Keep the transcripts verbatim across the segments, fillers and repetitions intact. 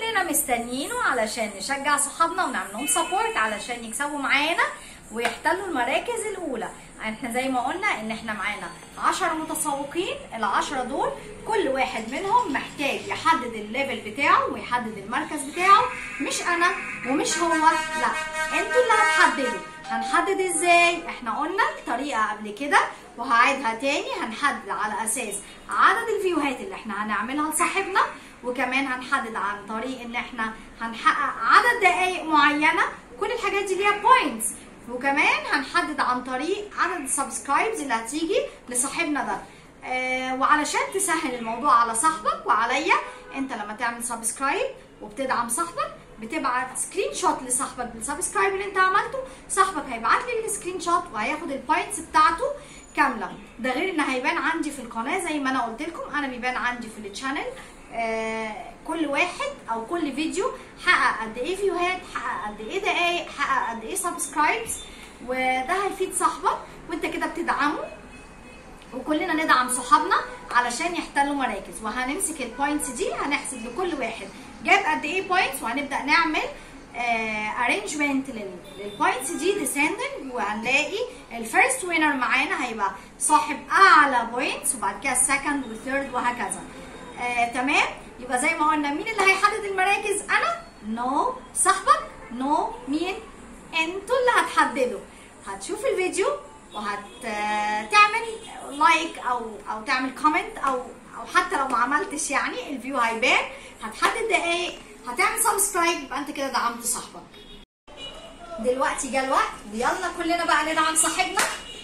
كلنا مستنيينه علشان نشجع صحابنا ونعمل لهم سبورت علشان يكسبوا معانا ويحتلوا المراكز الاولى. احنا زي ما قلنا ان احنا معانا عشرة متسوقين، العشرة دول كل واحد منهم محتاج يحدد الليفل بتاعه ويحدد المركز بتاعه، مش انا ومش هو، لا انتوا اللي هتحددوا. هنحدد ازاي؟ احنا قلنا الطريقه قبل كده وهعيدها تاني. هنحدد على اساس عدد الفيوهات اللي احنا هنعملها لصاحبنا، وكمان هنحدد عن طريق ان احنا هنحقق عدد دقائق معينه، كل الحاجات دي ليها بوينتس، وكمان هنحدد عن طريق عدد السبسكرايبز اللي هتيجي لصاحبنا ده. آه وعلشان تسهل الموضوع على صاحبك وعليا، انت لما تعمل سبسكرايب وبتدعم صاحبك بتبعت سكرين شوت لصاحبك بالسبسكرايب اللي انت عملته، صاحبك هيبعت لي السكرين شوت وهياخد البوينتس بتاعته كامله. ده غير ان هيبان عندي في القناه زي ما انا قلت لكم، انا بيبان عندي في التشانل آه كل واحد او كل فيديو حقق قد ايه فيوهات، حقق قد ايه دقايق، حقق قد ايه سبسكرايبز، وده هيفيد صاحبك وانت كده بتدعمه، وكلنا ندعم صحابنا علشان يحتلوا مراكز. وهنمسك البوينتس دي هنحسب لكل واحد جاب قد ايه بوينتس، وهنبدا نعمل ارينجمنت للبوينتس دي ديسندنج، وهنلاقي الفيرست وينر معانا هيبقى صاحب اعلى بوينتس، وبعد كده السكند والثيرد وهكذا. آه، تمام. يبقى زي ما قلنا مين اللي هيحدد المراكز؟ انا؟ نو. no. صاحبك؟ نو. no. مين؟ انتوا اللي هتحددوا. هتشوف الفيديو وهتعمل لايك او او تعمل كومنت، او او حتى لو ما عملتش يعني الفيو هيبان. هتحدد دقايق، هتعمل سبسكرايب، يبقى انت كده دعمت صاحبك. دلوقتي جه الوقت ويلا كلنا بقى ندعم صاحبنا.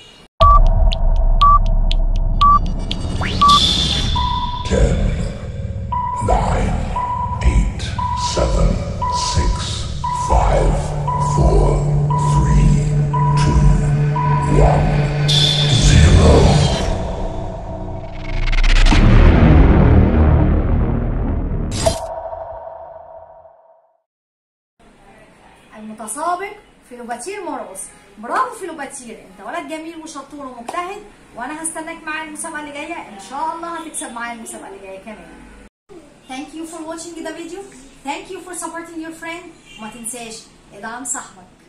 المتسابق فيلوباتير موروس. برافو فيلوباتير، انت ولد جميل وشطور ومجتهد، وانا هستناك معايا المسابقه اللي جايه، ان شاء الله هتكسب معايا المسابقه اللي جايه كمان. Thank you for watching the video. Thank you for supporting your friend. وما تنساش ادعم صاحبك.